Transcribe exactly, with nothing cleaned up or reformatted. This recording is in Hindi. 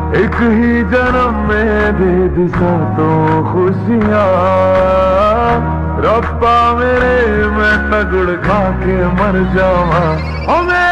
एक ही जन्म में दे दिशा तो खुशियाँ। रब्बा मेरे मैं तगड़ खा के मर जावा। ओ मैं